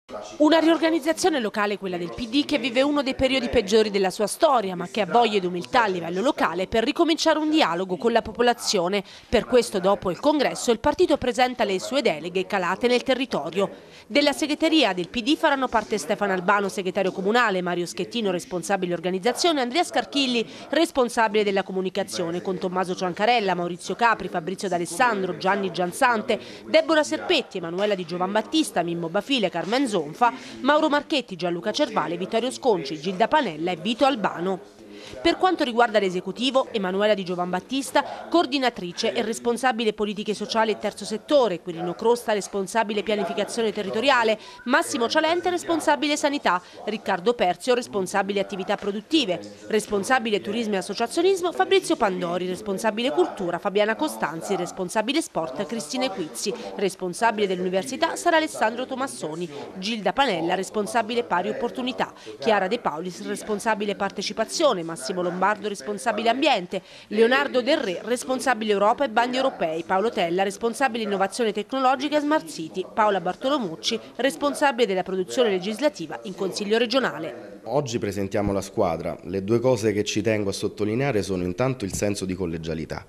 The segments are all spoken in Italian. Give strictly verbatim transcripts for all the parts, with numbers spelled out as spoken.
Una riorganizzazione locale, quella del P D, che vive uno dei periodi peggiori della sua storia, ma che ha voglia ed umiltà a livello locale per ricominciare un dialogo con la popolazione. Per questo, dopo il congresso, il partito presenta le sue deleghe calate nel territorio. Della segreteria del P D faranno parte Stefano Albano, segretario comunale, Mario Schettino, responsabile organizzazione, Andrea Scarchilli, responsabile della comunicazione, con Tommaso Ciancarella, Maurizio Capri, Fabrizio D'Alessandro, Gianni Giansante, Deborah Serpetti, Emanuela Di Giovanbattista, Mimmo Bafile, Carmen Zonfa, Mauro Marchetti, Gianluca Cervale, Vittorio Sconci, Gilda Panella e Vito Albano. Per quanto riguarda l'esecutivo, Emanuela Di Giovanbattista, coordinatrice e responsabile politiche sociali e terzo settore, Quirino Crosta, responsabile pianificazione territoriale, Massimo Cialente, responsabile sanità, Riccardo Perzio, responsabile attività produttive, responsabile turismo e associazionismo, Fabrizio Pandori, responsabile cultura, Fabiana Costanzi, responsabile sport, Cristina Equizzi, responsabile dell'università, sarà Alessandro Tomassoni, Gilda Panella, responsabile pari opportunità, Chiara De Paulis, responsabile partecipazione, Massimo Lombardo, responsabile ambiente, Leonardo Del Re, responsabile Europa e bandi europei, Paolo Tella, responsabile innovazione tecnologica e Smart City, Paola Bartolomucci, responsabile della produzione legislativa in Consiglio regionale. Oggi presentiamo la squadra. Le due cose che ci tengo a sottolineare sono intanto il senso di collegialità.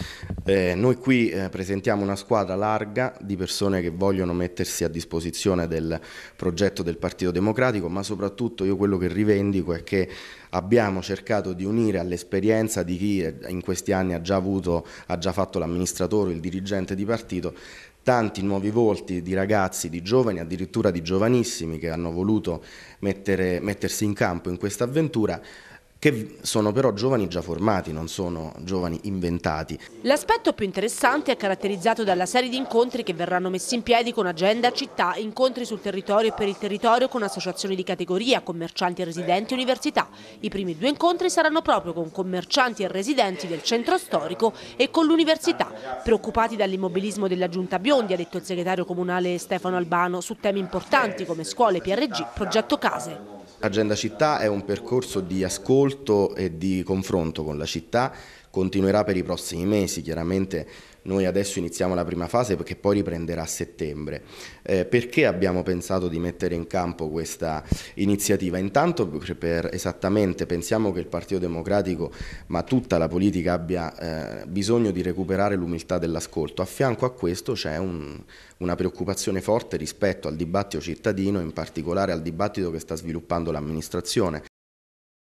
Eh, noi qui eh, presentiamo una squadra larga di persone che vogliono mettersi a disposizione del progetto del Partito Democratico, ma soprattutto io quello che rivendico è che abbiamo cercato di unire all'esperienza di chi in questi anni ha già avuto, ha già fatto l'amministratore, il dirigente di partito, tanti nuovi volti di ragazzi, di giovani, addirittura di giovanissimi che hanno voluto mettere, mettersi in campo in questa avventura, che sono però giovani già formati, non sono giovani inventati. L'aspetto più interessante è caratterizzato dalla serie di incontri che verranno messi in piedi con agenda città, incontri sul territorio e per il territorio con associazioni di categoria, commercianti e residenti e università. I primi due incontri saranno proprio con commercianti e residenti del centro storico e con l'università, preoccupati dall'immobilismo della giunta Biondi, ha detto il segretario comunale Stefano Albano, su temi importanti come scuole, P R G, progetto case. Agenda Città è un percorso di ascolto e di confronto con la città, continuerà per i prossimi mesi, chiaramente noi adesso iniziamo la prima fase perché poi riprenderà a settembre. Eh, perché abbiamo pensato di mettere in campo questa iniziativa? Intanto per esattamente pensiamo che il Partito Democratico, ma tutta la politica abbia eh, bisogno di recuperare l'umiltà dell'ascolto. A fianco a questo c'è un, una preoccupazione forte rispetto al dibattito cittadino, in particolare al dibattito che sta sviluppando l'amministrazione.